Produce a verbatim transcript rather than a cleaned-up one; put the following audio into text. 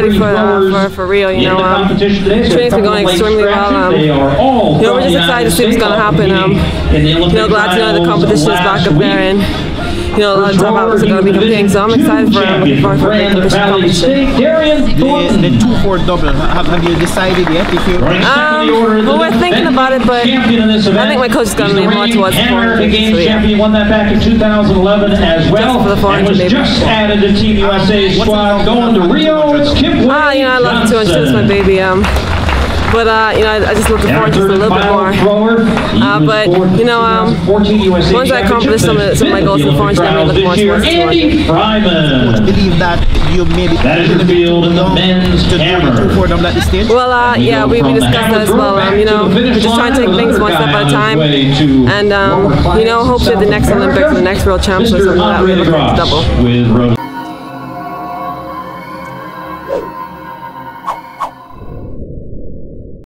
ready for uh, for for Rio. You know, um, training's been going extremely well. Um, you know, we're just excited to see what's going to happen. Um, you know, glad to know the competition is back up there, and you know, a lot of top athletes are going to be competing. So I'm excited for um, for for the competition. The, the two four double. Have, have you decided yet if you? Um, well, we're thinking about it, but I think my coach is going to lean more towards the four hundred. So yeah. Won that back in two thousand eleven as well. Just for the four hundred, and was just added to Team U S A's squad going to Rio. It's Kip. Ah, you know, I love the two hundred. It's my baby. Um, but uh, you know, I, I just love the four hundred just a little bit more. Uh, but you know, um, once I accomplish some of, some of my goals in the four hundred, I'm really looking more towards the two hundred. I believe that you maybe that is the field in the men's hammer. Well, uh, yeah, we, we discussed that as well. Um, you know, we're just trying to take things one step at a time, and um, you know, hope that the next Olympics, the next World Champs, or something like that, we look at double.